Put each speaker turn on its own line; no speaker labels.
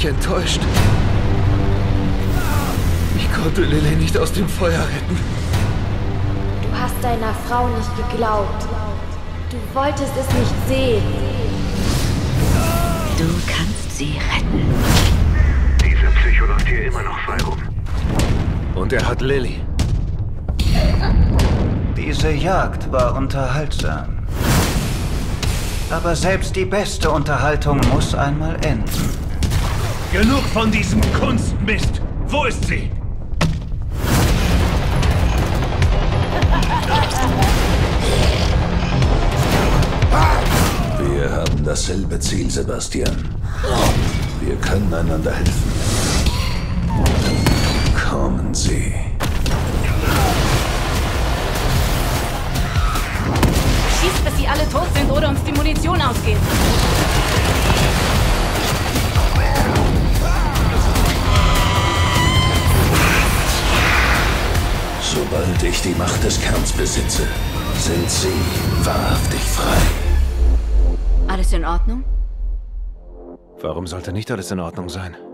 mich enttäuscht. Ich konnte Lily nicht aus dem Feuer retten.
Du hast deiner Frau nicht geglaubt. Du wolltest es nicht sehen.
Du kannst sie retten.
Dieser Psycho läuft hier immer noch frei rum.
Und er hat Lily.
Diese Jagd war unterhaltsam. Aber selbst die beste Unterhaltung muss einmal enden.
Genug von diesem Kunstmist! Wo ist sie?
Wir haben dasselbe Ziel, Sebastian. Wir können einander helfen. Kommen Sie.
Schießt, bis sie alle tot sind oder uns die Munition ausgeht.
Sobald ich die Macht des Kerns besitze, sind Sie wahrhaftig frei.
Alles in Ordnung?
Warum sollte nicht alles in Ordnung sein?